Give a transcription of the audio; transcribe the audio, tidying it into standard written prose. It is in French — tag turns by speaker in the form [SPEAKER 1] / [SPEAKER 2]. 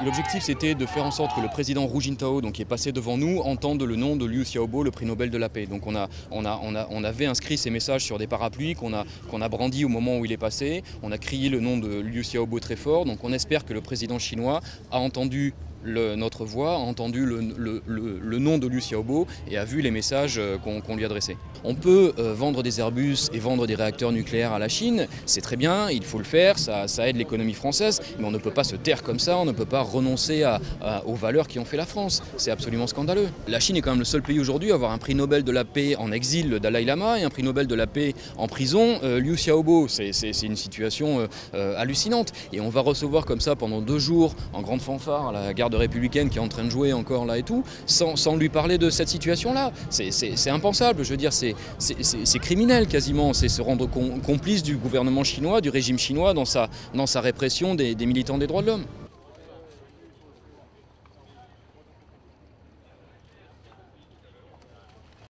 [SPEAKER 1] L'objectif, c'était de faire en sorte que le président Hu Jintao, qui est passé devant nous, entende le nom de Liu Xiaobo, le prix Nobel de la paix. Donc on avait inscrit ces messages sur des parapluies qu'on a brandis au moment où il est passé. On a crié le nom de Liu Xiaobo très fort. Donc on espère que le président chinois a entendu notre voix, a entendu le nom de Liu Xiaobo et a vu les messages qu'on lui adressait. On peut vendre des Airbus et vendre des réacteurs nucléaires à la Chine, c'est très bien, il faut le faire, ça aide l'économie française, mais on ne peut pas se taire comme ça, on ne peut pas renoncer aux valeurs qui ont fait la France. C'est absolument scandaleux. La Chine est quand même le seul pays aujourd'hui à avoir un prix Nobel de la paix en exil, le Dalai Lama, et un prix Nobel de la paix en prison, Liu Xiaobo. C'est une situation hallucinante. Et on va recevoir comme ça pendant 2 jours, en grande fanfare, la garde républicaine qui est en train de jouer encore là et tout, sans lui parler de cette situation-là. C'est impensable, je veux dire, c'est criminel quasiment, c'est se rendre complice du gouvernement chinois, du régime chinois dans sa répression des militants des droits de l'homme.